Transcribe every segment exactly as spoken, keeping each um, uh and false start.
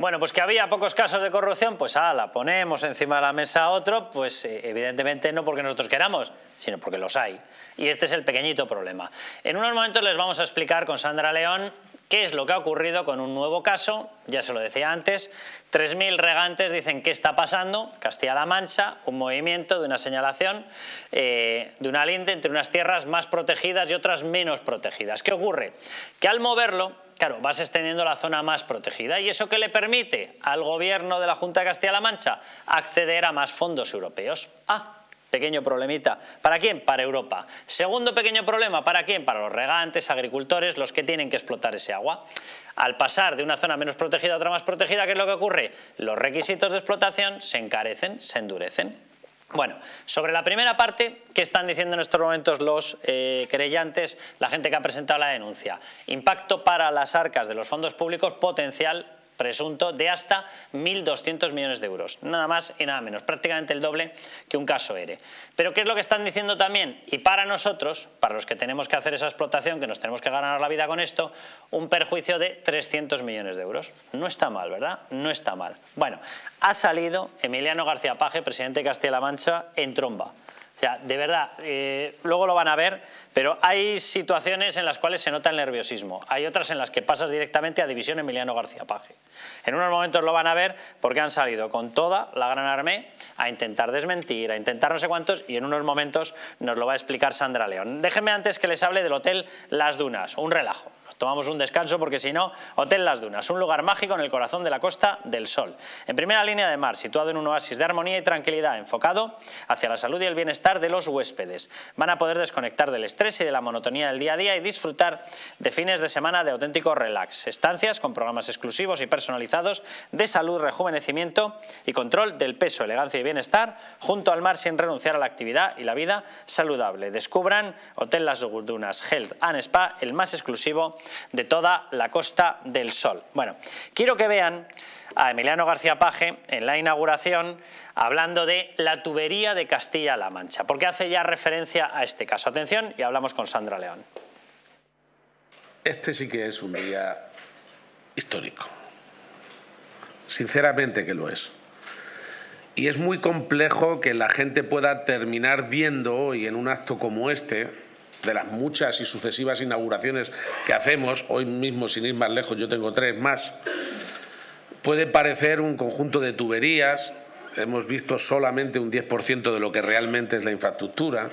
Bueno, pues que había pocos casos de corrupción, pues ah, la ponemos encima de la mesa otro, pues eh, evidentemente no porque nosotros queramos, sino porque los hay. Y este es el pequeñito problema. En unos momentos les vamos a explicar con Sandra León qué es lo que ha ocurrido con un nuevo caso, ya se lo decía antes, tres mil regantes dicen qué está pasando, Castilla-La Mancha, un movimiento de una señalación eh, de una linde entre unas tierras más protegidas y otras menos protegidas. ¿Qué ocurre? Que al moverlo, claro, vas extendiendo la zona más protegida y eso que le permite al gobierno de la Junta de Castilla-La Mancha acceder a más fondos europeos. Ah, pequeño problemita. ¿Para quién? Para Europa. Segundo pequeño problema, ¿para quién? Para los regantes, agricultores, los que tienen que explotar ese agua. Al pasar de una zona menos protegida a otra más protegida, ¿qué es lo que ocurre? Los requisitos de explotación se encarecen, se endurecen. Bueno, sobre la primera parte, ¿qué están diciendo en estos momentos los eh, querellantes, la gente que ha presentado la denuncia? Impacto para las arcas de los fondos públicos potencial presunto de hasta mil doscientos millones de euros, nada más y nada menos, prácticamente el doble que un caso ERE. Pero ¿qué es lo que están diciendo también? Y para nosotros, para los que tenemos que hacer esa explotación, que nos tenemos que ganar la vida con esto, un perjuicio de trescientos millones de euros. No está mal, ¿verdad? No está mal. Bueno, ha salido Emiliano García Paje, presidente de Castilla-La Mancha, en tromba. O sea, de verdad, eh, luego lo van a ver, pero hay situaciones en las cuales se nota el nerviosismo. Hay otras en las que pasas directamente a división Emiliano García Paje. En unos momentos lo van a ver porque han salido con toda la gran armé a intentar desmentir, a intentar no sé cuántos, y en unos momentos nos lo va a explicar Sandra León. Déjenme antes que les hable del Hotel Las Dunas, un relajo. Tomamos un descanso porque si no, Hotel Las Dunas, un lugar mágico en el corazón de la Costa del Sol. En primera línea de mar, situado en un oasis de armonía y tranquilidad, enfocado hacia la salud y el bienestar de los huéspedes. Van a poder desconectar del estrés y de la monotonía del día a día y disfrutar de fines de semana de auténtico relax. Estancias con programas exclusivos y personalizados de salud, rejuvenecimiento y control del peso, elegancia y bienestar, junto al mar sin renunciar a la actividad y la vida saludable. Descubran Hotel Las Dunas Health and Spa, el más exclusivo de toda la Costa del Sol. Bueno, quiero que vean a Emiliano García Paje en la inauguración hablando de la tubería de Castilla-La Mancha, porque hace ya referencia a este caso. Atención y hablamos con Sandra León. Este sí que es un día histórico. Sinceramente que lo es. Y es muy complejo que la gente pueda terminar viendo hoy en un acto como este, de las muchas y sucesivas inauguraciones que hacemos, hoy mismo sin ir más lejos yo tengo tres más, puede parecer un conjunto de tuberías, hemos visto solamente un diez por ciento de lo que realmente es la infraestructura,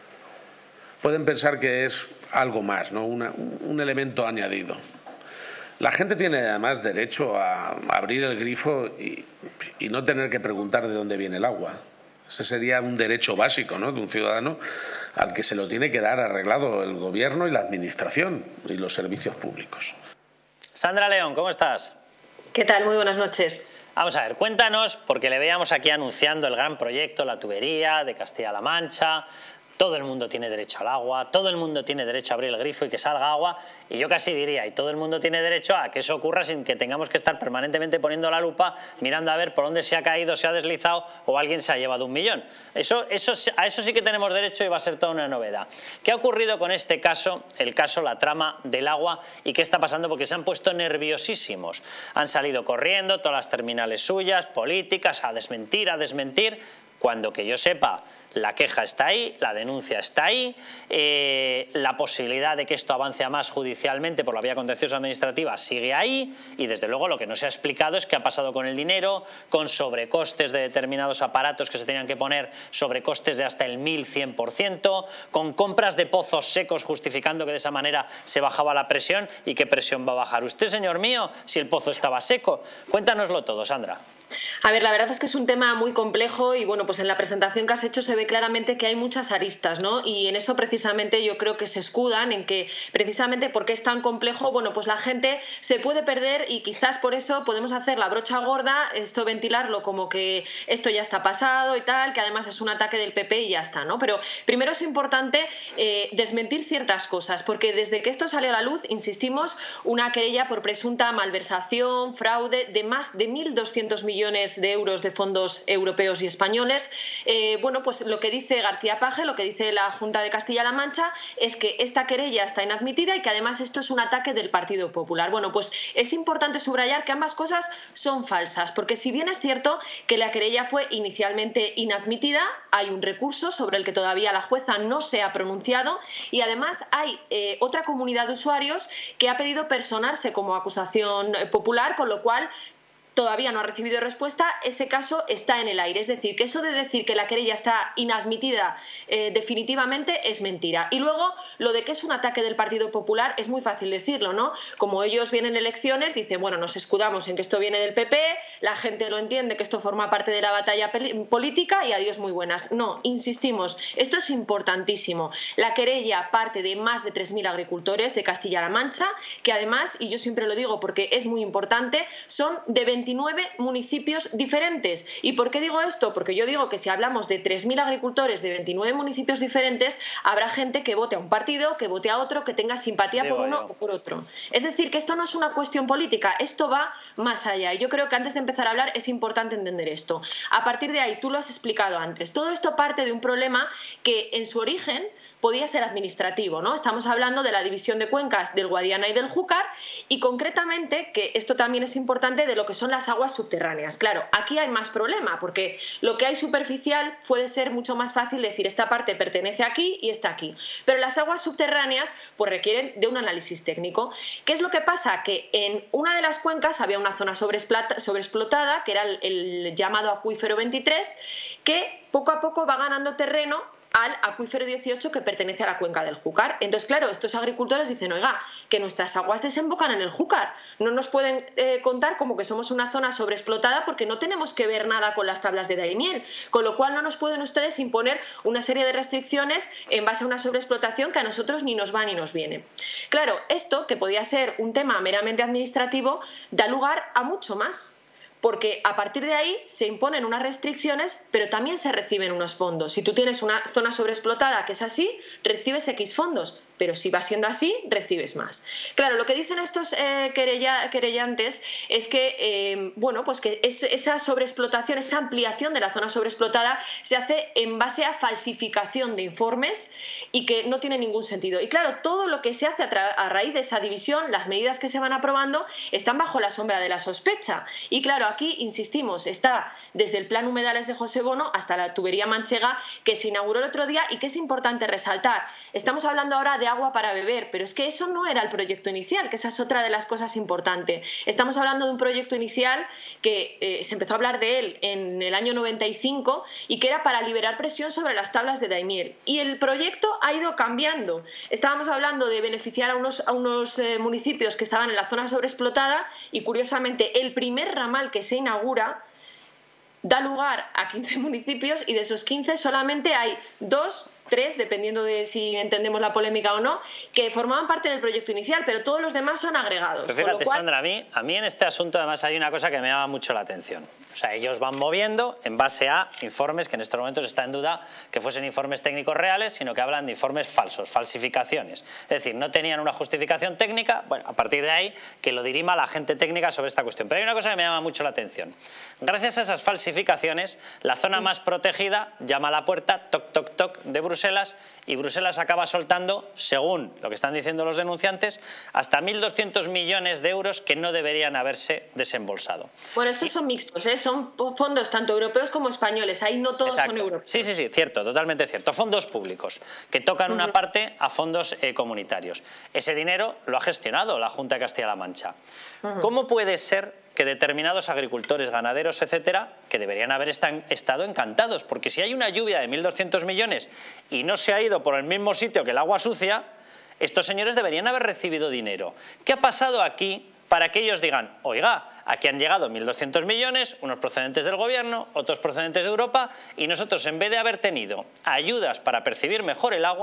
pueden pensar que es algo más, ¿no? Una, un elemento añadido. La gente tiene además derecho a abrir el grifo y, y no tener que preguntar de dónde viene el agua. Ese sería un derecho básico, ¿no?, de un ciudadano al que se lo tiene que dar arreglado el gobierno y la administración y los servicios públicos. Sandra León, ¿cómo estás? ¿Qué tal? Muy buenas noches. Vamos a ver, cuéntanos, porque le veíamos aquí anunciando el gran proyecto, la tubería de Castilla-La Mancha. Todo el mundo tiene derecho al agua, todo el mundo tiene derecho a abrir el grifo y que salga agua, y yo casi diría, y todo el mundo tiene derecho a que eso ocurra sin que tengamos que estar permanentemente poniendo la lupa, mirando a ver por dónde se ha caído, se ha deslizado o alguien se ha llevado un millón. Eso, eso, a eso sí que tenemos derecho y va a ser toda una novedad. ¿Qué ha ocurrido con este caso, el caso, la trama del agua, y qué está pasando? Porque se han puesto nerviosísimos. Han salido corriendo todas las terminales suyas, políticas, a desmentir, a desmentir, cuando que yo sepa, la queja está ahí, la denuncia está ahí, eh, la posibilidad de que esto avance a más judicialmente por la vía contenciosa administrativa sigue ahí, y desde luego lo que no se ha explicado es qué ha pasado con el dinero, con sobrecostes de determinados aparatos que se tenían que poner, sobrecostes de hasta el mil cien por ciento, con compras de pozos secos justificando que de esa manera se bajaba la presión. ¿Y qué presión va a bajar usted, señor mío, si el pozo estaba seco? Cuéntanoslo todo, Sandra. A ver, la verdad es que es un tema muy complejo y bueno, pues en la presentación que has hecho se ve claramente que hay muchas aristas, ¿no? Y en eso precisamente yo creo que se escudan, en que precisamente porque es tan complejo, bueno, pues la gente se puede perder y quizás por eso podemos hacer la brocha gorda, esto ventilarlo como que esto ya está pasado y tal, que además es un ataque del P P y ya está, ¿no? Pero primero es importante eh, desmentir ciertas cosas, porque desde que esto salió a la luz, insistimos, una querella por presunta malversación, fraude de más de mil doscientos millones millones de euros de fondos europeos y españoles. Eh, bueno, pues lo que dice García Page, lo que dice la Junta de Castilla-La Mancha, es que esta querella está inadmitida y que además esto es un ataque del Partido Popular. Bueno, pues es importante subrayar que ambas cosas son falsas, porque si bien es cierto que la querella fue inicialmente inadmitida, hay un recurso sobre el que todavía la jueza no se ha pronunciado y además hay eh, otra comunidad de usuarios que ha pedido personarse como acusación popular, con lo cual todavía no ha recibido respuesta. Ese caso está en el aire. Es decir, que eso de decir que la querella está inadmitida eh, definitivamente es mentira. Y luego, lo de que es un ataque del Partido Popular es muy fácil decirlo, ¿no? Como ellos vienen elecciones, dicen, bueno, nos escudamos en que esto viene del P P, la gente lo entiende, que esto forma parte de la batalla política y adiós muy buenas. No, insistimos, esto es importantísimo. La querella parte de más de tres mil agricultores de Castilla-La Mancha, que además, y yo siempre lo digo porque es muy importante, son de veintinueve municipios diferentes. ¿Y por qué digo esto? Porque yo digo que si hablamos de tres mil agricultores de veintinueve municipios diferentes, habrá gente que vote a un partido, que vote a otro, que tenga simpatía por uno o por otro. Es decir, que esto no es una cuestión política, esto va más allá. Y yo creo que antes de empezar a hablar es importante entender esto. A partir de ahí, tú lo has explicado antes, todo esto parte de un problema que en su origen podía ser administrativo, ¿no? Estamos hablando de la división de cuencas del Guadiana y del Júcar y concretamente, que esto también es importante, de lo que son las aguas subterráneas. Claro, aquí hay más problema porque lo que hay superficial puede ser mucho más fácil decir esta parte pertenece aquí y está aquí, pero las aguas subterráneas pues requieren de un análisis técnico. ¿Qué es lo que pasa? Que en una de las cuencas había una zona sobreexplotada, que era el, el llamado acuífero veintitrés, que poco a poco va ganando terreno al acuífero dieciocho que pertenece a la cuenca del Júcar. Entonces, claro, estos agricultores dicen, oiga, que nuestras aguas desembocan en el Júcar. No nos pueden eh, contar como que somos una zona sobreexplotada porque no tenemos que ver nada con las tablas de Daimiel, con lo cual no nos pueden ustedes imponer una serie de restricciones en base a una sobreexplotación que a nosotros ni nos va ni nos viene. Claro, esto, que podía ser un tema meramente administrativo, da lugar a mucho más. Porque a partir de ahí se imponen unas restricciones, pero también se reciben unos fondos. Si tú tienes una zona sobreexplotada que es así, recibes X fondos, pero si va siendo así, recibes más. Claro, lo que dicen estos eh, querella, querellantes es que, eh, bueno, pues que es, esa sobreexplotación, esa ampliación de la zona sobreexplotada se hace en base a falsificación de informes y que no tiene ningún sentido. Y claro, todo lo que se hace a, a raíz de esa división, las medidas que se van aprobando, están bajo la sombra de la sospecha. Y claro, aquí, insistimos, está desde el plan Humedales de José Bono hasta la tubería manchega que se inauguró el otro día y que es importante resaltar. Estamos hablando ahora de agua para beber, pero es que eso no era el proyecto inicial, que esa es otra de las cosas importantes. Estamos hablando de un proyecto inicial que eh, se empezó a hablar de él en el año noventa y cinco y que era para liberar presión sobre las tablas de Daimiel. Y el proyecto ha ido cambiando. Estábamos hablando de beneficiar a unos, a unos eh, municipios que estaban en la zona sobreexplotada y, curiosamente, el primer ramal que se inaugura da lugar a quince municipios y de esos quince solamente hay dos, tres, dependiendo de si entendemos la polémica o no, que formaban parte del proyecto inicial, pero todos los demás son agregados. Pero fíjate, cual... Sandra, a mí, a mí en este asunto además hay una cosa que me llama mucho la atención. O sea, ellos van moviendo en base a informes que en estos momentos está en duda que fuesen informes técnicos reales, sino que hablan de informes falsos, falsificaciones. Es decir, no tenían una justificación técnica. Bueno, a partir de ahí que lo dirima la gente técnica sobre esta cuestión. Pero hay una cosa que me llama mucho la atención. Gracias a esas falsificaciones, la zona más protegida llama a la puerta, toc, toc, toc, de Bruselas, y Bruselas acaba soltando, según lo que están diciendo los denunciantes, hasta mil doscientos millones de euros que no deberían haberse desembolsado. Bueno, estos y... son mixtos, ¿eh? Son fondos tanto europeos como españoles, ahí no todos Exacto. son europeos. Sí, sí, sí, cierto, totalmente cierto. Fondos públicos que tocan uh-huh. una parte a fondos eh, comunitarios. Ese dinero lo ha gestionado la Junta de Castilla-La Mancha. Uh-huh. ¿Cómo puede ser que determinados agricultores, ganaderos, etcétera, que deberían haber estado encantados? Porque si hay una lluvia de mil doscientos millones y no se ha ido por el mismo sitio que el agua sucia, estos señores deberían haber recibido dinero. ¿Qué ha pasado aquí para que ellos digan, oiga, aquí han llegado mil doscientos millones, unos procedentes del gobierno, otros procedentes de Europa, y nosotros, en vez de haber tenido ayudas para percibir mejor el agua,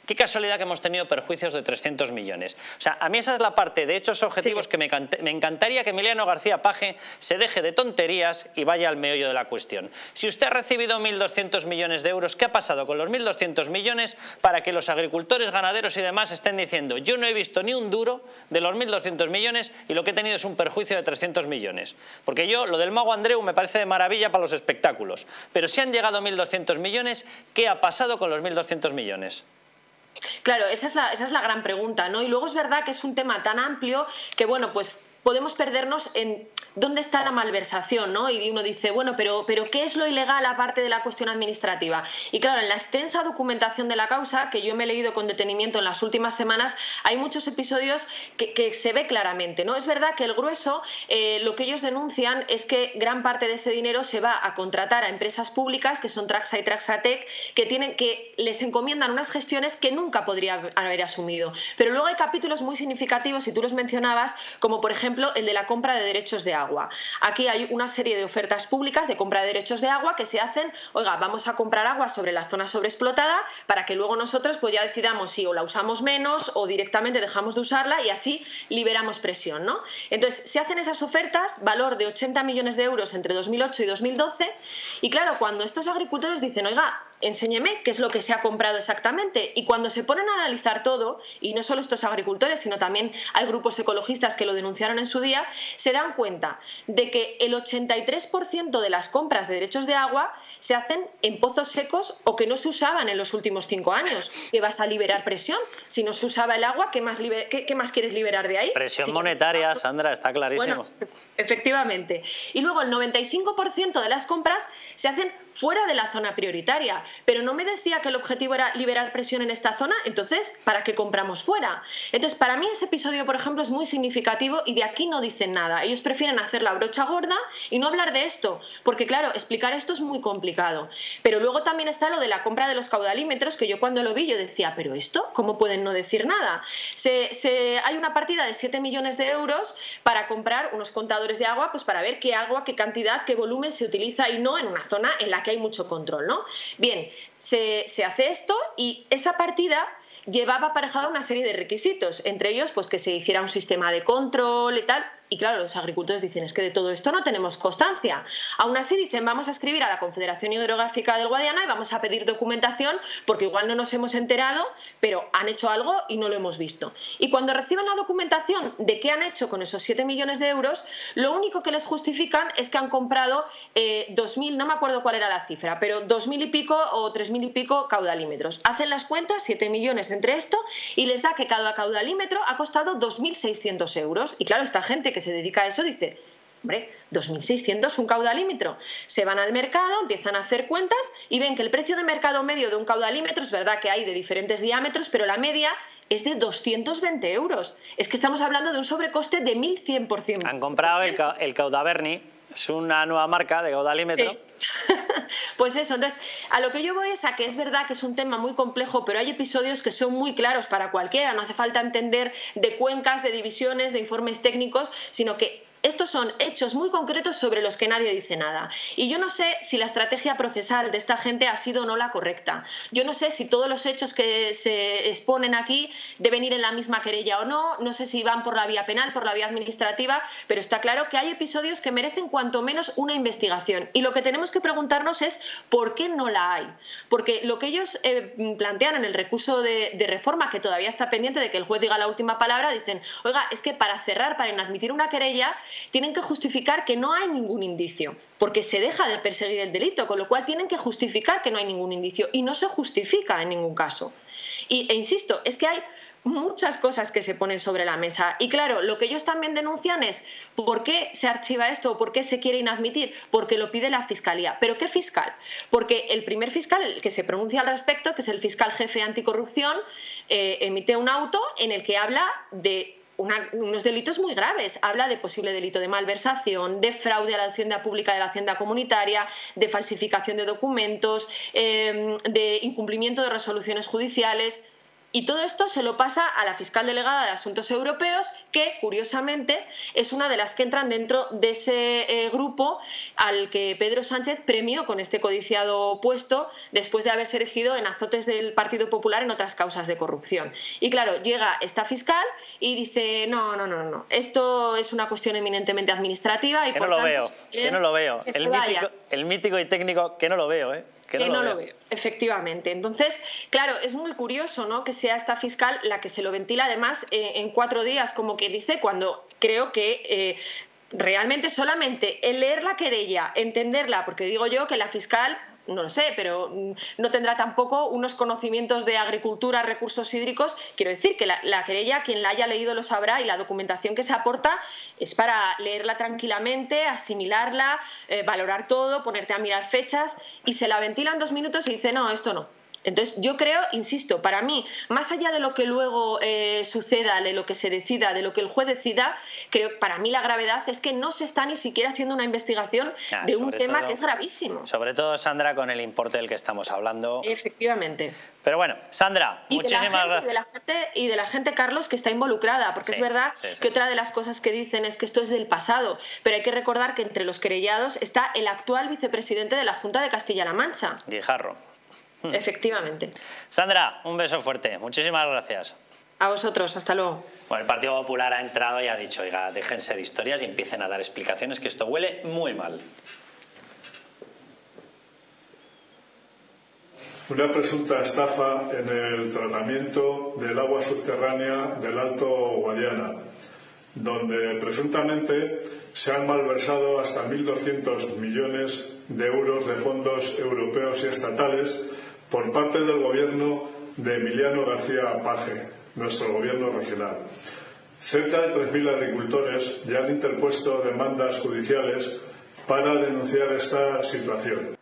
Qué casualidad que hemos tenido perjuicios de trescientos millones. O sea, a mí esa es la parte de hechos objetivos sí. que me, me encantaría que Emiliano García Paje se deje de tonterías y vaya al meollo de la cuestión. Si usted ha recibido mil doscientos millones de euros, ¿qué ha pasado con los mil doscientos millones para que los agricultores, ganaderos y demás estén diciendo yo no he visto ni un duro de los mil doscientos millones y lo que he tenido es un perjuicio de trescientos millones? Porque yo, lo del mago Andreu me parece de maravilla para los espectáculos, pero si han llegado mil doscientos millones, ¿qué ha pasado con los mil doscientos millones? Claro, esa es la, esa es la gran pregunta, ¿no? Y luego es verdad que es un tema tan amplio que, bueno, pues podemos perdernos en dónde está la malversación, ¿no? Y uno dice, bueno, pero, pero ¿qué es lo ilegal aparte de la cuestión administrativa? Y claro, en la extensa documentación de la causa, que yo me he leído con detenimiento en las últimas semanas, hay muchos episodios que, que se ve claramente, ¿no? Es verdad que el grueso, eh, lo que ellos denuncian es que gran parte de ese dinero se va a contratar a empresas públicas, que son Traxa y Traxatec, que, tienen, que les encomiendan unas gestiones que nunca podría haber asumido. Pero luego hay capítulos muy significativos, y tú los mencionabas, como por ejemplo el de la compra de derechos de agua. Aquí hay una serie de ofertas públicas de compra de derechos de agua que se hacen, oiga, vamos a comprar agua sobre la zona sobreexplotada para que luego nosotros pues ya decidamos si o la usamos menos o directamente dejamos de usarla y así liberamos presión, ¿no? Entonces, se hacen esas ofertas, valor de ochenta millones de euros entre dos mil ocho y dos mil doce, y claro, cuando estos agricultores dicen, oiga, enséñeme qué es lo que se ha comprado exactamente, y cuando se ponen a analizar todo, y no solo estos agricultores, sino también hay grupos ecologistas que lo denunciaron en su día, se dan cuenta de que el ochenta y tres por ciento de las compras de derechos de agua se hacen en pozos secos o que no se usaban en los últimos cinco años. ¿Qué vas a liberar presión? Si no se usaba el agua, ¿qué más, liber qué, qué más quieres liberar de ahí? Presión sí, monetaria, Sandra, está clarísimo. Bueno, efectivamente. Y luego el noventa y cinco por ciento de las compras se hacen fuera de la zona prioritaria. Pero no me decía que el objetivo era liberar presión en esta zona, entonces, ¿para qué compramos fuera? Entonces, para mí ese episodio, por ejemplo, es muy significativo y de aquí no dicen nada. Ellos prefieren hacer la brocha gorda y no hablar de esto, porque claro, explicar esto es muy complicado. Pero luego también está lo de la compra de los caudalímetros, que yo cuando lo vi yo decía, ¿pero esto? ¿Cómo pueden no decir nada? Se, se, hay una partida de siete millones de euros para comprar unos contadores de agua, pues para ver qué agua, qué cantidad, qué volumen se utiliza y no en una zona en la que hay mucho control, ¿no? Bien, se, se hace esto y esa partida llevaba aparejada una serie de requisitos, entre ellos pues que se hiciera un sistema de control y tal. Y claro, los agricultores dicen, es que de todo esto no tenemos constancia. Aún así dicen, vamos a escribir a la Confederación Hidrográfica del Guadiana y vamos a pedir documentación porque igual no nos hemos enterado, pero han hecho algo y no lo hemos visto. Y cuando reciben la documentación de qué han hecho con esos siete millones de euros, lo único que les justifican es que han comprado eh, dos mil, no me acuerdo cuál era la cifra, pero dos mil y pico o tres mil y pico caudalímetros. Hacen las cuentas, siete millones entre esto, y les da que cada caudalímetro ha costado dos mil seiscientos euros. Y claro, esta gente que se dedica a eso dice, hombre, dos mil seiscientos un caudalímetro. Se van al mercado, empiezan a hacer cuentas y ven que el precio de mercado medio de un caudalímetro, es verdad que hay de diferentes diámetros, pero la media es de doscientos veinte euros. Es que estamos hablando de un sobrecoste de mil cien por ciento. Han comprado el, ca el Caudaberni, es una nueva marca de caudalímetro. Sí. Pues eso, entonces, a lo que yo voy es a que es verdad que es un tema muy complejo, pero hay episodios que son muy claros para cualquiera, no hace falta entender de cuencas, de divisiones, de informes técnicos, sino que estos son hechos muy concretos sobre los que nadie dice nada. Y yo no sé si la estrategia procesal de esta gente ha sido o no la correcta. Yo no sé si todos los hechos que se exponen aquí deben ir en la misma querella o no. No sé si van por la vía penal, por la vía administrativa, pero está claro que hay episodios que merecen cuanto menos una investigación. Y lo que tenemos que preguntarnos es ¿por qué no la hay? Porque lo que ellos eh, plantean en el recurso de, de reforma, que todavía está pendiente de que el juez diga la última palabra, dicen, oiga, es que para cerrar, para inadmitir una querella, tienen que justificar que no hay ningún indicio, porque se deja de perseguir el delito, con lo cual tienen que justificar que no hay ningún indicio y no se justifica en ningún caso. Y, e insisto, es que hay muchas cosas que se ponen sobre la mesa y claro, lo que ellos también denuncian es ¿por qué se archiva esto o por qué se quiere inadmitir? Porque lo pide la Fiscalía. ¿Pero qué fiscal? Porque el primer fiscal el que se pronuncia al respecto, que es el fiscal jefe anticorrupción, eh, emite un auto en el que habla de Una, unos delitos muy graves. Habla de posible delito de malversación, de fraude a la hacienda pública de la hacienda comunitaria, de falsificación de documentos, eh, de incumplimiento de resoluciones judiciales. Y todo esto se lo pasa a la fiscal delegada de Asuntos Europeos, que, curiosamente, es una de las que entran dentro de ese eh, grupo al que Pedro Sánchez premió con este codiciado puesto después de haberse erigido en azotes del Partido Popular en otras causas de corrupción. Y claro, llega esta fiscal y dice, no, no, no, no, esto es una cuestión eminentemente administrativa y que por no lo tanto... veo, que no lo veo. El mítico, el mítico y técnico que no lo veo, ¿eh? Que no, que lo, no veo. lo veo, efectivamente. Entonces, claro, es muy curioso, ¿no?, que sea esta fiscal la que se lo ventila, además, eh, en cuatro días, como que dice, cuando creo que... Eh, realmente solamente el leer la querella, entenderla, porque digo yo que la fiscal, no lo sé, pero no tendrá tampoco unos conocimientos de agricultura, recursos hídricos. Quiero decir que la, la querella, quien la haya leído lo sabrá, y la documentación que se aporta es para leerla tranquilamente, asimilarla, eh, valorar todo, ponerte a mirar fechas, y se la ventila en dos minutos y dice, no, esto no. Entonces, yo creo, insisto, para mí, más allá de lo que luego eh, suceda, de lo que se decida, de lo que el juez decida, creo que para mí la gravedad es que no se está ni siquiera haciendo una investigación ah, de un tema todo, que es gravísimo. Sobre todo, Sandra, con el importe del que estamos hablando. Efectivamente. Pero bueno, Sandra, y muchísimas gracias. Y de la gente, y de la gente, Carlos, que está involucrada, porque sí, es verdad sí, sí. que otra de las cosas que dicen es que esto es del pasado, pero hay que recordar que entre los querellados está el actual vicepresidente de la Junta de Castilla-La Mancha. Guijarro. Efectivamente. Sandra, un beso fuerte. Muchísimas gracias. A vosotros, hasta luego. Bueno, el Partido Popular ha entrado y ha dicho, oiga, déjense de historias y empiecen a dar explicaciones, que esto huele muy mal. Una presunta estafa en el tratamiento del agua subterránea del Alto Guadiana, donde presuntamente se han malversado hasta mil doscientos millones de euros de fondos europeos y estatales por parte del gobierno de Emiliano García Paje, nuestro gobierno regional. Cerca de tres mil agricultores ya han interpuesto demandas judiciales para denunciar esta situación.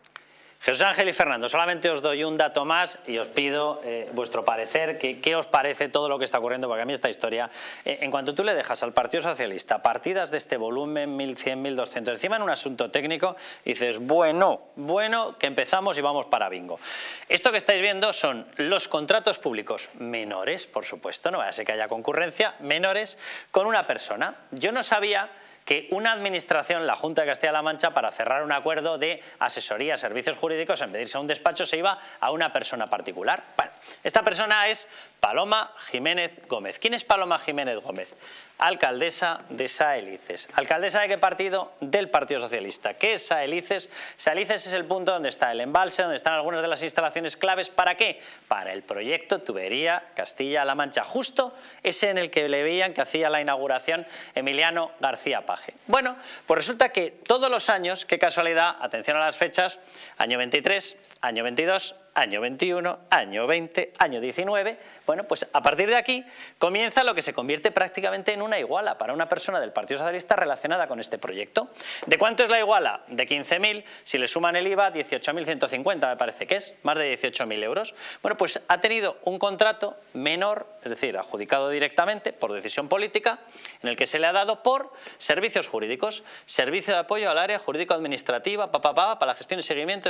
Jesús Ángel y Fernando, solamente os doy un dato más y os pido eh, vuestro parecer, que, qué os parece todo lo que está ocurriendo, porque a mí esta historia, eh, en cuanto tú le dejas al Partido Socialista partidas de este volumen, mil cien, mil doscientos, encima en un asunto técnico, dices, bueno, bueno, que empezamos y vamos para bingo. Esto que estáis viendo son los contratos públicos menores, por supuesto, no vaya a ser que haya concurrencia, menores, con una persona. Yo no sabía que una administración, la Junta de Castilla-La Mancha, para cerrar un acuerdo de asesoría, servicios jurídicos, en vez de irse a un despacho, se iba a una persona particular. Bueno, esta persona es Paloma Jiménez Gómez. ¿Quién es Paloma Jiménez Gómez? Alcaldesa de Saelices. ¿Alcaldesa de qué partido? Del Partido Socialista. ¿Qué es Saelices? Saelices es el punto donde está el embalse, donde están algunas de las instalaciones claves. ¿Para qué? Para el proyecto Tubería Castilla-La Mancha, justo ese en el que le veían que hacía la inauguración Emiliano García Paje. Bueno, pues resulta que todos los años, qué casualidad, atención a las fechas, año veintitrés, año veintidós, año veintiuno, año veinte, año diecinueve, bueno, pues a partir de aquí comienza lo que se convierte prácticamente en una iguala para una persona del Partido Socialista relacionada con este proyecto. ¿De cuánto es la iguala? De quince mil, si le suman el I V A, dieciocho mil ciento cincuenta me parece que es, más de dieciocho mil euros. Bueno, pues ha tenido un contrato menor, es decir, adjudicado directamente por decisión política, en el que se le ha dado por servicios jurídicos, servicio de apoyo al área jurídico-administrativa, pa, pa, pa, para la gestión y seguimiento,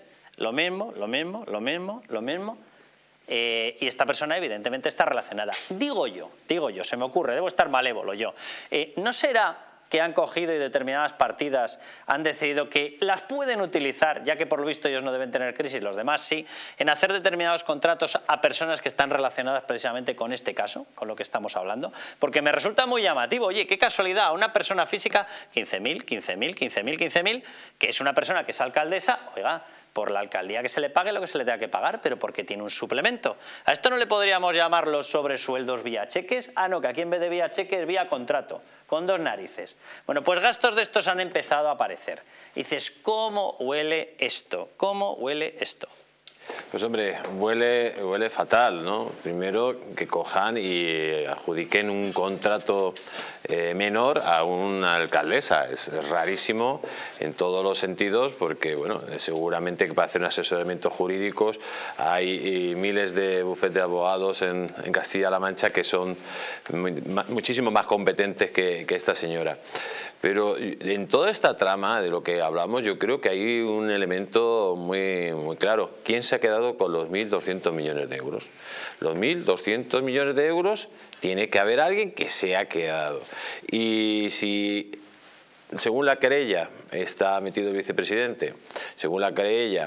lo mismo, lo mismo, lo mismo, lo mismo. Eh, y esta persona evidentemente está relacionada. Digo yo, digo yo, se me ocurre, debo estar malévolo yo. Eh, ¿No será que han cogido y determinadas partidas han decidido que las pueden utilizar, ya que por lo visto ellos no deben tener crisis, los demás sí, en hacer determinados contratos a personas que están relacionadas precisamente con este caso, con lo que estamos hablando? Porque me resulta muy llamativo, oye, qué casualidad, una persona física, quince mil, quince mil, quince mil, quince mil, que es una persona que es alcaldesa, oiga, por la alcaldía que se le pague lo que se le tenga que pagar, pero porque tiene un suplemento. ¿A esto no le podríamos llamar los sobresueldos vía cheques? Ah, no, que aquí en vez de vía cheques, vía contrato, con dos narices. Bueno, pues gastos de estos han empezado a aparecer. Y dices, ¿cómo huele esto? ¿Cómo huele esto? Pues hombre, huele, huele fatal, ¿no? Primero que cojan y adjudiquen un contrato eh, menor a una alcaldesa. Es rarísimo en todos los sentidos porque, bueno, seguramente que para hacer un asesoramiento jurídico hay miles de bufetes de abogados en, en Castilla-La Mancha que son muy, muchísimo más competentes que, que esta señora. Pero en toda esta trama de lo que hablamos yo creo que hay un elemento muy, muy claro. ¿Quién se ha quedado quedado con los mil doscientos millones de euros. Los mil doscientos millones de euros tiene que haber alguien que se ha quedado. Y si, según la querella, está metido el vicepresidente, según la querella,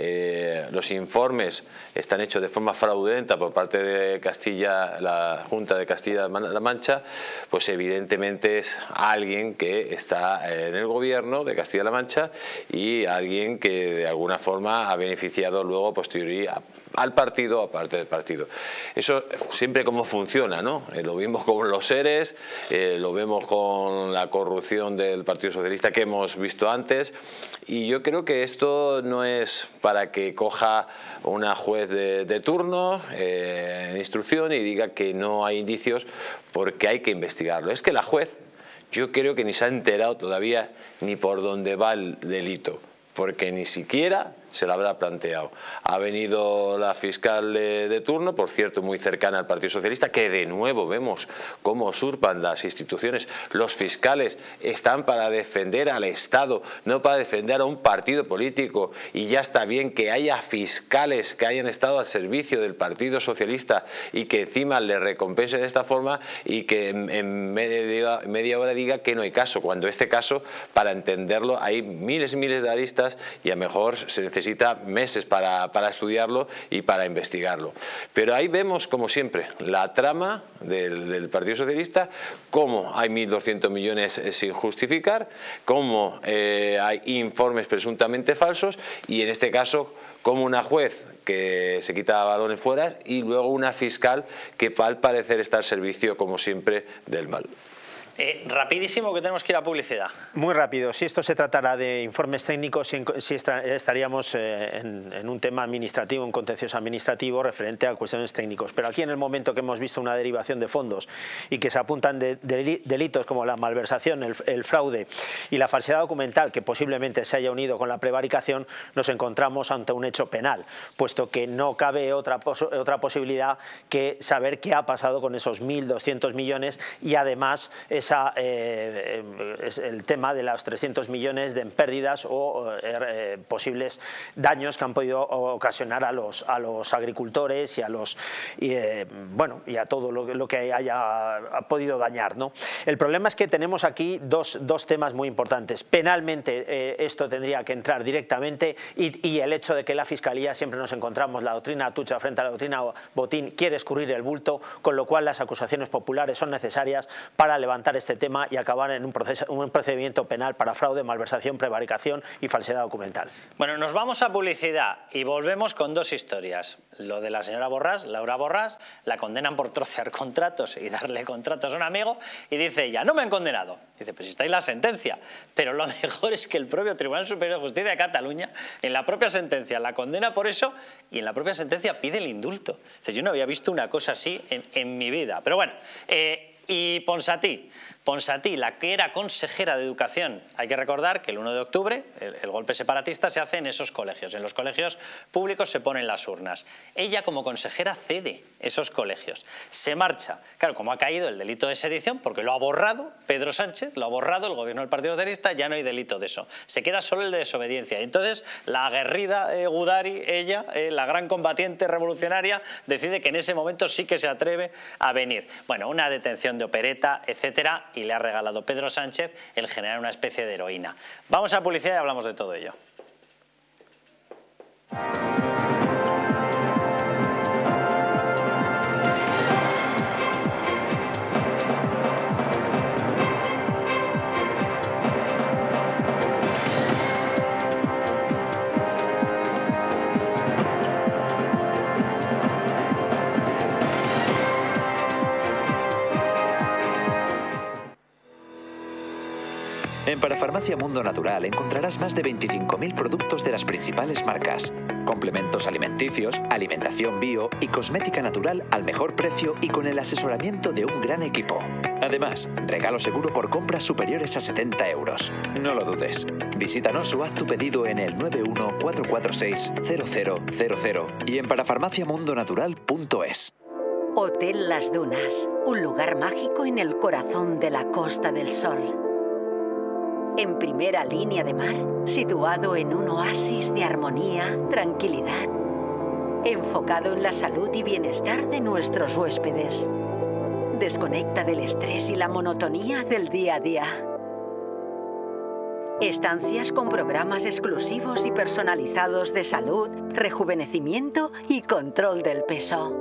Eh, los informes están hechos de forma fraudulenta por parte de Castilla, la Junta de Castilla-La Mancha, pues evidentemente es alguien que está en el gobierno de Castilla-La Mancha y alguien que de alguna forma ha beneficiado luego posteriori al partido, aparte del partido. Eso siempre cómo funciona, ¿no? Eh, lo vimos con los seres, eh, lo vemos con la corrupción del Partido Socialista que hemos visto antes, y yo creo que esto no es para que coja una juez de, de turno eh, en instrucción y diga que no hay indicios, porque hay que investigarlo. Es que la juez, yo creo que ni se ha enterado todavía ni por dónde va el delito, porque ni siquiera se lo habrá planteado. Ha venido la fiscal de, de turno, por cierto muy cercana al Partido Socialista, que de nuevo vemos cómo usurpan las instituciones. Los fiscales están para defender al Estado, no para defender a un partido político, y ya está bien que haya fiscales que hayan estado al servicio del Partido Socialista y que encima le recompense de esta forma, y que en, en media, media hora diga que no hay caso, cuando este caso, para entenderlo, hay miles y miles de aristas y a lo mejor se necesita necesita meses para, para estudiarlo y para investigarlo. Pero ahí vemos, como siempre, la trama del, del Partido Socialista, cómo hay mil doscientos millones sin justificar, cómo eh, hay informes presuntamente falsos, y en este caso como una juez que se quita balones fuera y luego una fiscal que al parecer está al servicio, como siempre, del mal. Eh, rapidísimo, que tenemos que ir a publicidad. Muy rápido. Si esto se tratara de informes técnicos, si, si estaríamos eh, en, en un tema administrativo, un contencioso administrativo referente a cuestiones técnicos. Pero aquí, en el momento que hemos visto una derivación de fondos y que se apuntan de, de delitos como la malversación, el, el fraude y la falsedad documental, que posiblemente se haya unido con la prevaricación, nos encontramos ante un hecho penal, puesto que no cabe otra, pos otra posibilidad que saber qué ha pasado con esos mil doscientos millones, y además esa, eh, es el tema de los trescientos millones de pérdidas o eh, posibles daños que han podido ocasionar a los, a los agricultores y a los y, eh, bueno, y a todo lo, lo que haya ha podido dañar, ¿no? El problema es que tenemos aquí dos, dos temas muy importantes. Penalmente eh, esto tendría que entrar directamente, y, y el hecho de que la Fiscalía, siempre nos encontramos, la doctrina Atucha frente a la doctrina Botín, quiere escurrir el bulto, con lo cual las acusaciones populares son necesarias para levantar este tema y acabar en un, proceso, un procedimiento penal para fraude, malversación, prevaricación y falsedad documental. Bueno, nos vamos a publicidad y volvemos con dos historias. Lo de la señora Borràs, Laura Borràs, la condenan por trocear contratos y darle contratos a un amigo, y dice ella, no me han condenado. Dice, pues está ahí la sentencia. Pero lo mejor es que el propio Tribunal Superior de Justicia de Cataluña, en la propia sentencia, la condena por eso, y en la propia sentencia pide el indulto. Dice, yo no había visto una cosa así en, en mi vida. Pero bueno, eh, y Ponsatí, Ponsatí, la que era consejera de Educación, hay que recordar que el uno de octubre el, el golpe separatista se hace en esos colegios, en los colegios públicos se ponen las urnas. Ella como consejera cede esos colegios, se marcha. Claro, como ha caído el delito de sedición, porque lo ha borrado Pedro Sánchez, lo ha borrado el gobierno del Partido Socialista, ya no hay delito de eso, se queda solo el de desobediencia. Entonces la aguerrida eh, Gudari, ella, eh, la gran combatiente revolucionaria, decide que en ese momento sí que se atreve a venir. Bueno, una detención de opereta, etcétera, y le ha regalado Pedro Sánchez el generar una especie de heroína. Vamos a publicidad y hablamos de todo ello. En Parafarmacia Mundo Natural encontrarás más de veinticinco mil productos de las principales marcas, complementos alimenticios, alimentación bio y cosmética natural al mejor precio y con el asesoramiento de un gran equipo. Además, regalo seguro por compras superiores a setenta euros. No lo dudes. Visítanos o haz tu pedido en el nueve uno cuatro cuatro seis cero cero cero cero y en parafarmacia mundo natural punto es. Hotel Las Dunas, un lugar mágico en el corazón de la Costa del Sol. En primera línea de mar, situado en un oasis de armonía, tranquilidad enfocado en la salud y bienestar de nuestros huéspedes. Desconecta del estrés y la monotonía del día a día. Estancias con programas exclusivos y personalizados de salud, rejuvenecimiento y control del peso.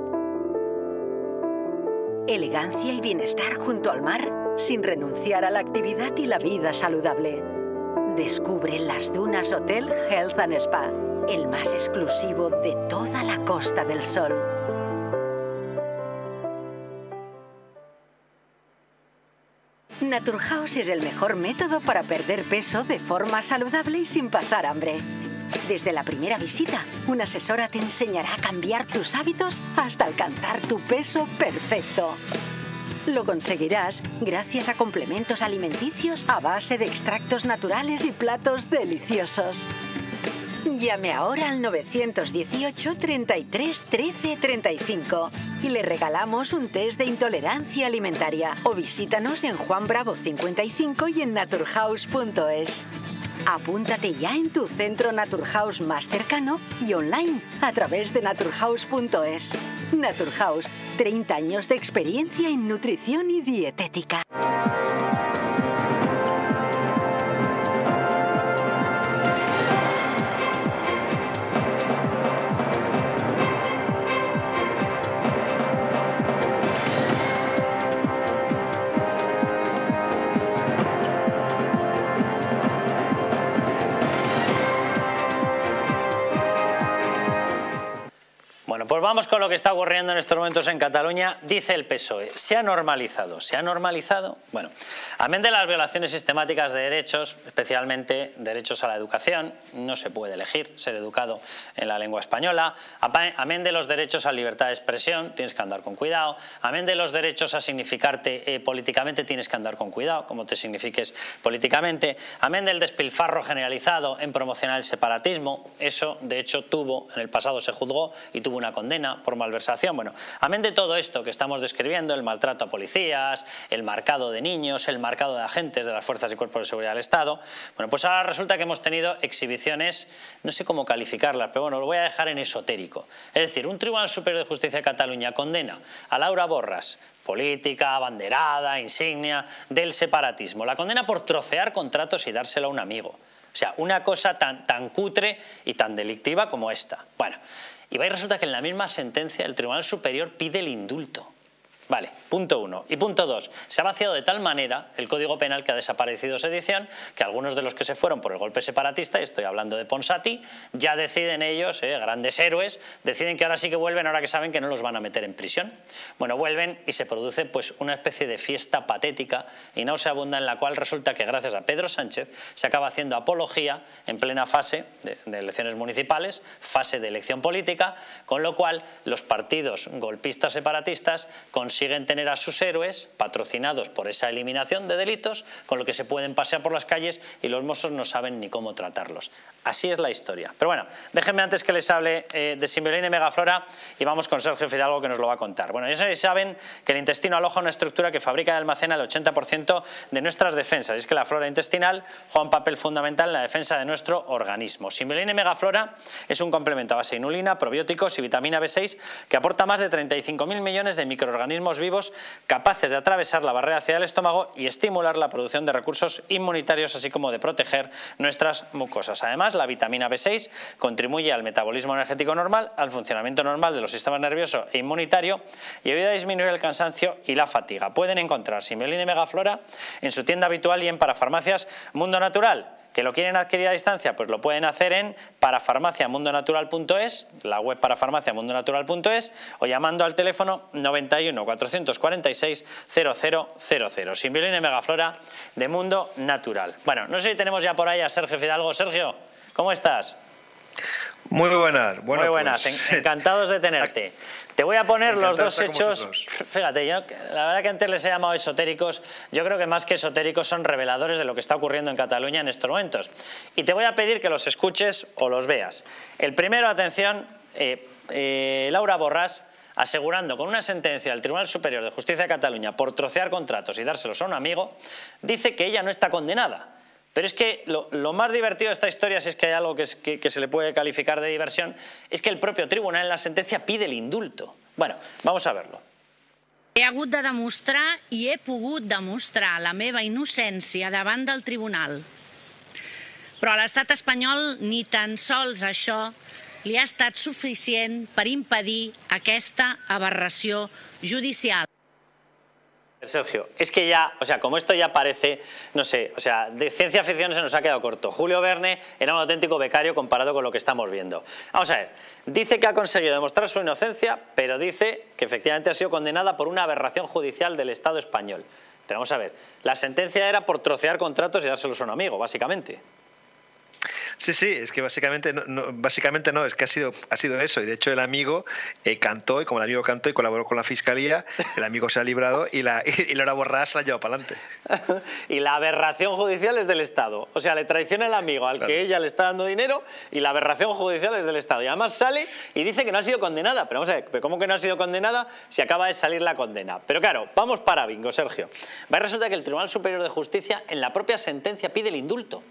Elegancia y bienestar junto al mar, sin renunciar a la actividad y la vida saludable. Descubre Las Dunas Hotel Health and Spa, el más exclusivo de toda la Costa del Sol. Naturhaus es el mejor método para perder peso de forma saludable y sin pasar hambre. Desde la primera visita, una asesora te enseñará a cambiar tus hábitos hasta alcanzar tu peso perfecto. Lo conseguirás gracias a complementos alimenticios a base de extractos naturales y platos deliciosos. Llame ahora al nueve uno ocho, treinta y tres, trece, treinta y cinco y le regalamos un test de intolerancia alimentaria. O visítanos en Juan Bravo cincuenta y cinco y en naturhaus punto es. Apúntate ya en tu centro Naturhaus más cercano y online a través de naturhaus punto es. Naturhaus, treinta años de experiencia en nutrición y dietética. Bueno, pues vamos con lo que está ocurriendo en estos momentos en Cataluña. Dice el P S O E, se ha normalizado. ¿Se ha normalizado? Bueno, amén de las violaciones sistemáticas de derechos, especialmente derechos a la educación, no se puede elegir ser educado en la lengua española. Amén de los derechos a libertad de expresión, tienes que andar con cuidado. Amén de los derechos a significarte eh, políticamente, tienes que andar con cuidado, como te signifiques políticamente. Amén del despilfarro generalizado en promocionar el separatismo, eso de hecho tuvo, en el pasado se juzgó y tuvo una condena por malversación. Bueno, amén de todo esto que estamos describiendo, el maltrato a policías, el marcado de niños, el marcado de agentes de las fuerzas y cuerpos de seguridad del Estado, bueno, pues ahora resulta que hemos tenido exhibiciones, no sé cómo calificarlas, pero bueno, lo voy a dejar en esotérico. Es decir, un Tribunal Superior de Justicia de Cataluña condena a Laura Borras, política, abanderada, insignia del separatismo. La condena por trocear contratos y dárselo a un amigo. O sea, una cosa tan, tan cutre y tan delictiva como esta. Bueno, y va y resulta que en la misma sentencia el Tribunal Superior pide el indulto. Vale, punto uno. Y punto dos, se ha vaciado de tal manera el Código Penal que ha desaparecido sedición que algunos de los que se fueron por el golpe separatista, y estoy hablando de Ponsati, ya deciden ellos, eh, grandes héroes, deciden que ahora sí que vuelven, ahora que saben que no los van a meter en prisión. Bueno, vuelven y se produce pues una especie de fiesta patética y nauseabunda en la cual resulta que gracias a Pedro Sánchez se acaba haciendo apología en plena fase de, de elecciones municipales, fase de elección política, con lo cual los partidos golpistas separatistas consiguen Consiguen tener a sus héroes patrocinados por esa eliminación de delitos, con lo que se pueden pasear por las calles y los mozos no saben ni cómo tratarlos. Así es la historia. Pero bueno, déjenme antes que les hable eh, de Simbiolina y Megaflora y vamos con Sergio Fidalgo que nos lo va a contar. Bueno, ya saben que el intestino aloja una estructura que fabrica y almacena el ochenta por ciento de nuestras defensas. Y es que la flora intestinal juega un papel fundamental en la defensa de nuestro organismo. Simbiolina y Megaflora es un complemento a base de inulina, probióticos y vitamina B seis que aporta más de treinta y cinco mil millones de microorganismos vivos capaces de atravesar la barrera hacia el estómago y estimular la producción de recursos inmunitarios, así como de proteger nuestras mucosas. Además, la vitamina B seis contribuye al metabolismo energético normal, al funcionamiento normal de los sistemas nervioso e inmunitario y ayuda a disminuir el cansancio y la fatiga. Pueden encontrar Simbiolina y Megaflora en su tienda habitual y en Parafarmacias Mundo Natural. ¿Que lo quieren adquirir a distancia? Pues lo pueden hacer en parafarmacia mundo natural punto es, la web parafarmacia mundo natural punto es, o llamando al teléfono noventa y uno, cuatrocientos cuarenta y seis, cero cero cero cero. Simbiolina y Megaflora de Mundo Natural. Bueno, no sé si tenemos ya por ahí a Sergio Fidalgo. Sergio, ¿cómo estás? Muy buenas. Bueno, Muy buenas, pues, encantados de tenerte. Te voy a poner los dos hechos, fíjate, yo la verdad que antes les he llamado esotéricos, yo creo que más que esotéricos son reveladores de lo que está ocurriendo en Cataluña en estos momentos. Y te voy a pedir que los escuches o los veas. El primero, atención, eh, eh, Laura Borras, asegurando con una sentencia del Tribunal Superior de Justicia de Cataluña por trocear contratos y dárselos a un amigo, dice que ella no está condenada, Pero es que lo, lo más divertido de esta historia, si es que hay algo que, es, que, que se le puede calificar de diversión, es que el propio tribunal en la sentencia pide el indulto. Bueno, vamos a verlo. He hagut de demostrar i he pogut demostrar la meva innocència davant del tribunal. Però a l'estat espanyol ni tan sols això li ha estat suficient per impedir aquesta aberració judicial. Sergio, es que ya, o sea, como esto ya parece, no sé, o sea, de ciencia ficción se nos ha quedado corto. Julio Verne era un auténtico becario comparado con lo que estamos viendo. Vamos a ver, dice que ha conseguido demostrar su inocencia, pero dice que efectivamente ha sido condenada por una aberración judicial del Estado español. Pero vamos a ver, la sentencia era por trocear contratos y dárselos a un amigo, básicamente. Sí, sí, es que básicamente no, no, básicamente no, es que ha sido, ha sido eso. Y de hecho el amigo eh, cantó, y como el amigo cantó y colaboró con la fiscalía, el amigo se ha librado y, la, y, y Laura Borràs se la ha llevado para adelante. Y la aberración judicial es del Estado. O sea, le traiciona el amigo al claro. que ella le está dando dinero y la aberración judicial es del Estado. Y además sale y dice que no ha sido condenada. Pero vamos a ver, ¿cómo que no ha sido condenada si acaba de salir la condena? Pero claro, vamos para bingo, Sergio. Va, resulta que el Tribunal Superior de Justicia en la propia sentencia pide el indulto.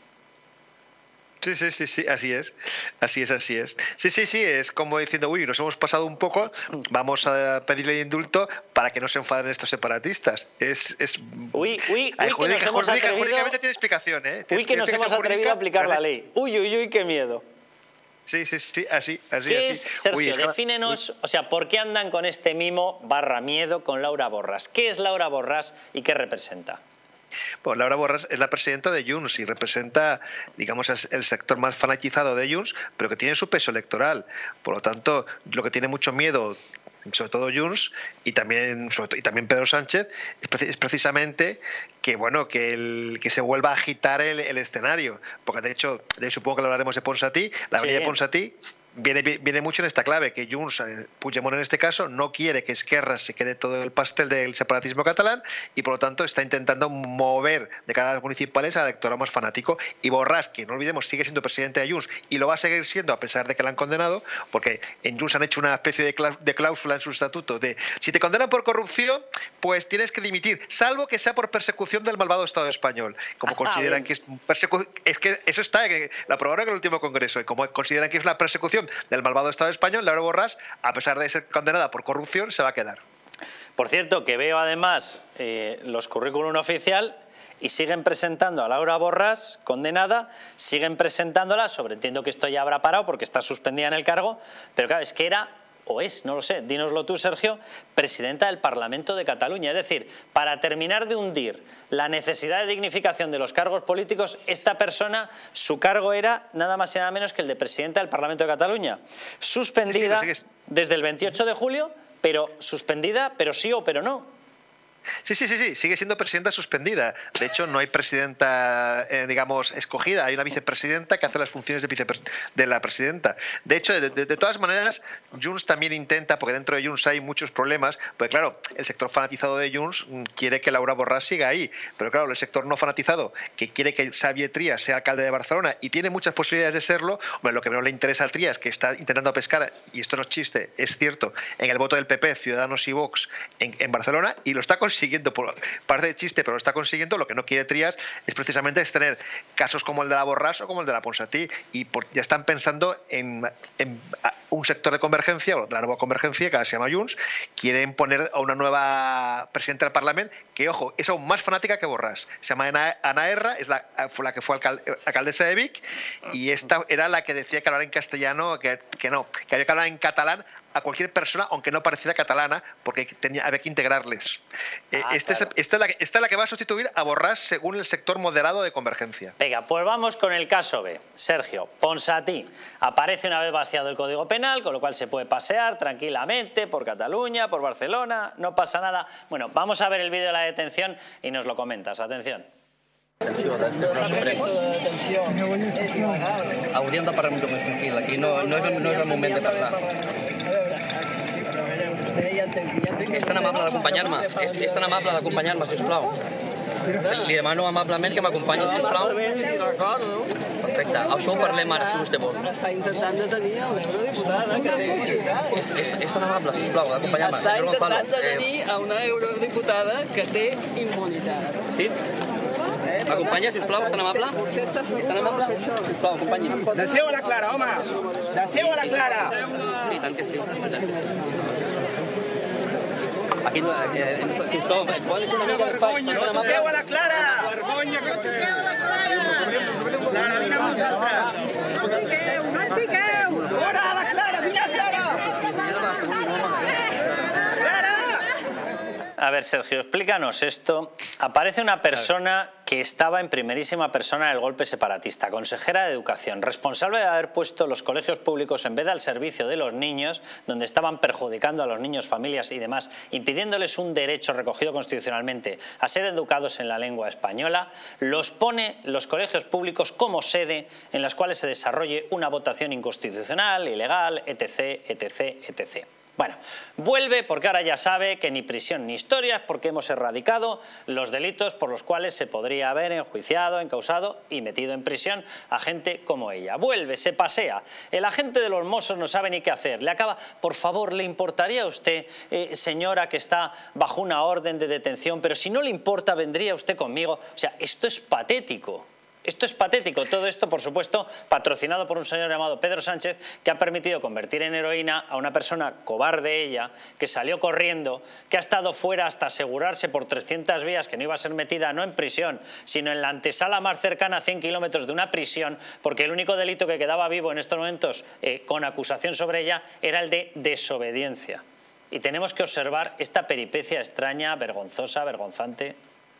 Sí, sí, sí, sí, así es, así es, así es. Sí, sí, sí, es como diciendo, uy, nos hemos pasado un poco, vamos a pedirle indulto para que no se enfaden estos separatistas. Es, es... Uy, uy, uy, Ay, que jurídica, nos hemos jurídica, atrevido... Jurídicamente tiene explicación, ¿eh? Uy, que nos hemos atrevido a aplicar la ley. Uy, uy, uy, qué miedo. Sí, sí, sí, así, así, ¿Qué así. es, Sergio, uy, es que... defínenos, o sea, ¿por qué andan con este mimo barra miedo con Laura Borràs? ¿Qué es Laura Borràs y qué representa? Pues Laura Borràs es la presidenta de Junts y representa, digamos, el sector más fanatizado de Junts, pero que tiene su peso electoral. Por lo tanto, lo que tiene mucho miedo, sobre todo Junts y también, sobre todo, y también Pedro Sánchez, es, es precisamente que, bueno, que, el, que se vuelva a agitar el, el escenario. Porque de hecho, de hecho, supongo que lo hablaremos de Ponsatí, la avenida sí. de Ponsatí Viene, viene mucho en esta clave, que Junts, Puigdemont en este caso, no quiere que Esquerra se quede todo el pastel del separatismo catalán y por lo tanto está intentando mover de cara a las municipales al electorado más fanático. Y Borràs, que no olvidemos sigue siendo presidente de Junts y lo va a seguir siendo a pesar de que la han condenado, porque en Junts han hecho una especie de, de cláusula en su estatuto de si te condenan por corrupción, pues tienes que dimitir, salvo que sea por persecución del malvado Estado español. Como consideran que es persecución, es que eso está, que lo aprobaron en el último congreso, y como consideran que es una persecución del malvado Estado español, Laura Borràs, a pesar de ser condenada por corrupción, se va a quedar. Por cierto, que veo además eh, los currículum oficial y siguen presentando a Laura Borràs, condenada, siguen presentándola, sobreentiendo que esto ya habrá parado porque está suspendida en el cargo, pero claro, es que era, o es, no lo sé, dínoslo tú, Sergio, presidenta del Parlamento de Cataluña. Es decir, para terminar de hundir la necesidad de dignificación de los cargos políticos, esta persona, su cargo era nada más y nada menos que el de presidenta del Parlamento de Cataluña. Suspendida sí, sí, desde el veintiocho de julio, pero suspendida, pero sí o pero no. Sí, sí, sí, sí, sigue siendo presidenta suspendida. De hecho, no hay presidenta, eh, digamos, escogida. Hay una vicepresidenta que hace las funciones de, vicepres de la presidenta. De hecho, de, de, de todas maneras, Junts también intenta, porque dentro de Junts hay muchos problemas, porque claro, el sector fanatizado de Junts quiere que Laura Borràs siga ahí, pero claro, el sector no fanatizado, que quiere que Xavier Trias sea alcalde de Barcelona y tiene muchas posibilidades de serlo, bueno, lo que menos le interesa al Trias, que está intentando pescar, y esto no es chiste, es cierto, en el voto del P P, Ciudadanos y Vox en, en Barcelona, y lo está consiguiendo. consiguiendo, por parte de chiste, pero lo está consiguiendo. Lo que no quiere Trias es precisamente es tener casos como el de la Borràs o como el de la Ponsatí, y por, ya están pensando en, en un sector de convergencia, o la nueva convergencia, que ahora se llama Junts, quieren poner a una nueva presidenta del Parlamento que, ojo, es aún más fanática que Borràs. Se llama Ana, Ana Erra, es la, fue la que fue alcalde, alcaldesa de Vic, y esta era la que decía que hablar en castellano, que, que no, que había que hablar en catalán a cualquier persona, aunque no pareciera catalana, porque tenía, había que integrarles. Eh, ah, este claro. es, esta, es la, esta es la que va a sustituir a Borràs según el sector moderado de convergencia. Venga, pues vamos con el caso B. Sergio, Ponsatí aparece una vez vaciado el Código Penal, con lo cual se puede pasear tranquilamente por Cataluña, por Barcelona, no pasa nada. Bueno, vamos a ver el vídeo de la detención y nos lo comentas. Atención. Atenció, atenció. Hauríem de parlar més tranquil, aquí no, no, és el, no és el moment de parlar. És tan amable d'acompanyar-me, és, és tan amable d'acompanyar-me, sisplau. Li demano amablement que m'acompanyi, sisplau. Perfecte, això ho parlem ara, si vostè vol. Està intentant detenir a una eurodiputada. És, és, és tan amable, sisplau, d'acompanyar-me. Està intentant detenir a una eurodiputada que té immunitat. Sí? M'acompanya, sisplau, és tan amable? És tan amable? Sisplau, acompanyi'm. Deixeu a la Clara, home! Deixeu a la Clara! Sí, tant que sí. Aquí, eh, sisplau, ens poden deixar una mica d'espai? Deixeu a la Clara! Vergonya que feu! Clara, vine amb nosaltres! No us piqueu, no us piqueu! Fora a la Clara, vine a Clara! A ver, Sergio, explícanos esto. Aparece una persona que estaba en primerísima persona del golpe separatista, consejera de Educación, responsable de haber puesto los colegios públicos en vez de al servicio de los niños, donde estaban perjudicando a los niños, familias y demás, impidiéndoles un derecho recogido constitucionalmente a ser educados en la lengua española, los pone los colegios públicos como sede en las cuales se desarrolle una votación inconstitucional, ilegal, etc, etc, etcétera. Bueno, vuelve porque ahora ya sabe que ni prisión ni historias, porque hemos erradicado los delitos por los cuales se podría haber enjuiciado, encausado y metido en prisión a gente como ella. Vuelve, se pasea. El agente de los Mossos no sabe ni qué hacer. Le acaba, por favor, ¿le importaría a usted, eh, señora, que está bajo una orden de detención? Pero si no le importa, vendría usted conmigo. O sea, esto es patético. Esto es patético, todo esto, por supuesto, patrocinado por un señor llamado Pedro Sánchez, que ha permitido convertir en heroína a una persona cobarde ella, que salió corriendo, que ha estado fuera hasta asegurarse por trescientas vías que no iba a ser metida no en prisión, sino en la antesala más cercana a cien kilómetros de una prisión, porque el único delito que quedaba vivo en estos momentos eh, con acusación sobre ella era el de desobediencia. Y tenemos que observar esta peripecia extraña, vergonzosa, vergonzante.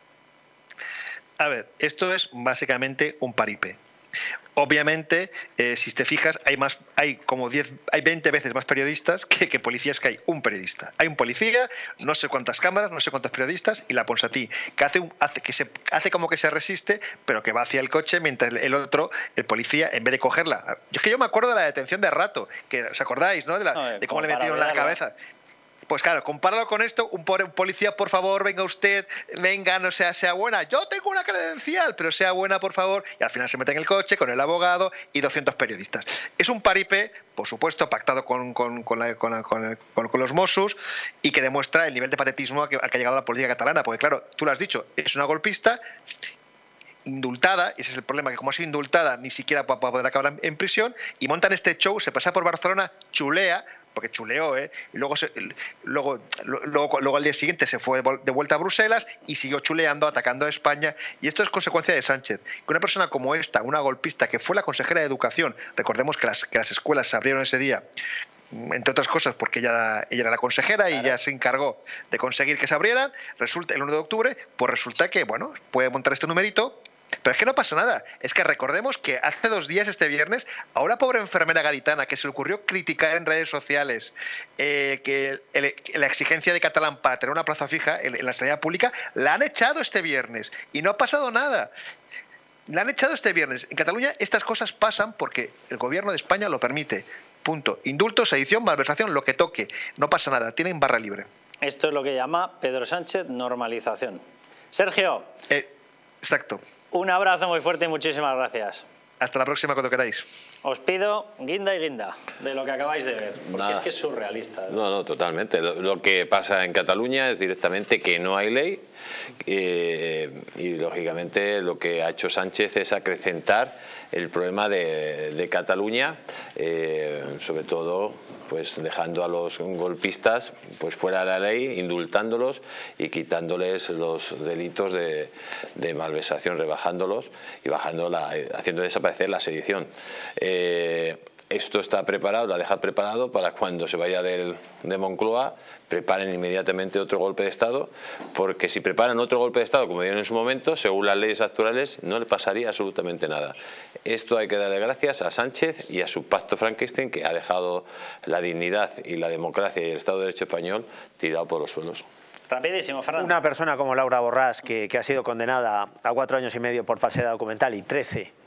A ver, esto es básicamente un paripé. Obviamente, eh, si te fijas, hay más, hay como diez, hay veinte veces más periodistas que, que policías que hay un periodista. Hay un policía, no sé cuántas cámaras, no sé cuántos periodistas y la Ponsatí, que hace, un, hace, que se, hace como que se resiste, pero que va hacia el coche mientras el otro, el policía, en vez de cogerla. Yo es que yo me acuerdo de la detención de Rato, que os acordáis, ¿no? De, la, no, de cómo le metieron en la cabeza. Pues claro, compáralo con esto, un policía, por favor, venga usted, venga, no sea, sea buena. Yo tengo una credencial, pero sea buena, por favor. Y al final se mete en el coche con el abogado y doscientos periodistas. Es un paripé, por supuesto, pactado con, con, con, la, con, la, con, el, con, con los Mossos y que demuestra el nivel de patetismo al que, al que ha llegado la política catalana. Porque claro, tú lo has dicho, es una golpista indultada, y ese es el problema, que como ha sido indultada ni siquiera va a poder acabar en prisión, y montan este show, se pasa por Barcelona, chulea, porque chuleó, ¿eh? Y luego, se, luego, luego, luego al día siguiente se fue de vuelta a Bruselas y siguió chuleando, atacando a España. Y esto es consecuencia de Sánchez. Que una persona como esta, una golpista que fue la consejera de Educación, recordemos que las, que las escuelas se abrieron ese día, entre otras cosas porque ella, ella era la consejera y ya se encargó de conseguir que se abrieran, resulta el uno de octubre, pues resulta que, bueno, puede montar este numerito. Pero es que no pasa nada. Es que recordemos que hace dos días, este viernes, a una pobre enfermera gaditana que se le ocurrió criticar en redes sociales eh, que el, la exigencia de Catalán para tener una plaza fija en, en la sanidad pública, la han echado este viernes y no ha pasado nada. La han echado este viernes. En Cataluña estas cosas pasan porque el gobierno de España lo permite. Punto. Indulto, sedición, malversación, lo que toque. No pasa nada. Tienen barra libre. Esto es lo que llama Pedro Sánchez normalización. Sergio. Eh, exacto. Un abrazo muy fuerte y muchísimas gracias. Hasta la próxima cuando queráis. Os pido guinda y guinda de lo que acabáis de ver, porque Nada. es que es surrealista. No, no, totalmente. Lo, lo que pasa en Cataluña es directamente que no hay ley eh, y, lógicamente, lo que ha hecho Sánchez es acrecentar el problema de, de Cataluña, eh, sobre todo pues dejando a los golpistas pues fuera de la ley, indultándolos y quitándoles los delitos de, de malversación, rebajándolos y bajando la, haciendo desaparecer la sedición. Eh, esto está preparado, lo ha dejado preparado para cuando se vaya del, de Moncloa, preparen inmediatamente otro golpe de Estado, porque si preparan otro golpe de Estado, como dieron en su momento, según las leyes actuales, no le pasaría absolutamente nada. Esto hay que darle gracias a Sánchez y a su pacto Frankenstein, que ha dejado la dignidad y la democracia y el Estado de Derecho español tirado por los suelos. Rapidísimo, Fernando. Una persona como Laura Borràs, que, que ha sido condenada a cuatro años y medio por falsedad documental y trece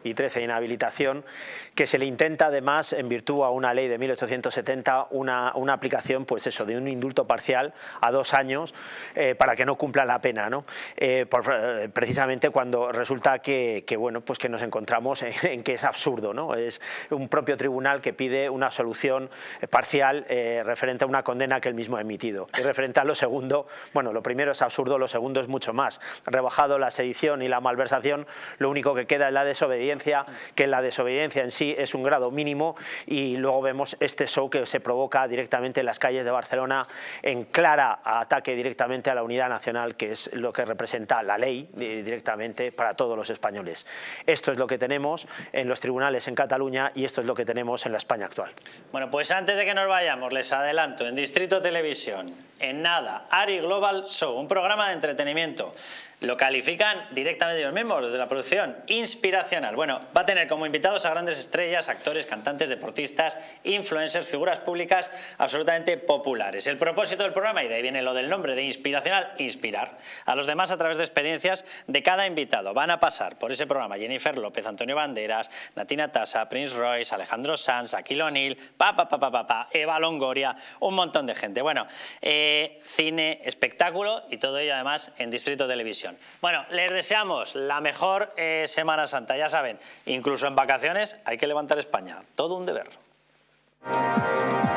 y trece de inhabilitación, que se le intenta además, en virtud a una ley de mil ochocientos setenta, una, una aplicación pues eso, de un indulto parcial a dos años eh, para que no cumpla la pena, ¿no? Eh, por, eh, precisamente cuando resulta que, que, bueno, pues que nos encontramos en, en que es absurdo, ¿no? Es un propio tribunal que pide una solución parcial eh, referente a una condena que él mismo ha emitido. Y referente a lo segundo, bueno, lo primero es absurdo, lo segundo es mucho más. Rebajado la sedición y la malversación, lo único que queda es la desobediencia, que la desobediencia en sí es un grado mínimo, y luego vemos este show que se provoca directamente en las calles de Barcelona en clara ataque directamente a la unidad nacional, que es lo que representa la ley directamente para todos los españoles. Esto es lo que tenemos en los tribunales en Cataluña y esto es lo que tenemos en la España actual. Bueno, pues antes de que nos vayamos, les adelanto, en Distrito Televisión, en nada, Ari Global Show, un programa de entretenimiento. Lo califican directamente ellos mismos, desde la producción, inspiracional. Bueno, va a tener como invitados a grandes estrellas, actores, cantantes, deportistas, influencers, figuras públicas absolutamente populares. El propósito del programa, y de ahí viene lo del nombre de inspiracional, inspirar a los demás a través de experiencias de cada invitado. Van a pasar por ese programa Jennifer López, Antonio Banderas, Natina Tassa, Prince Royce, Alejandro Sanz, Shaquille O'Neal, pa, pa, pa, pa, pa, pa, Eva Longoria, un montón de gente. Bueno, eh, cine, espectáculo y todo ello además en Distrito Televisión. Bueno, les deseamos la mejor eh, Semana Santa, ya saben, incluso en vacaciones hay que levantar España, todo un deber.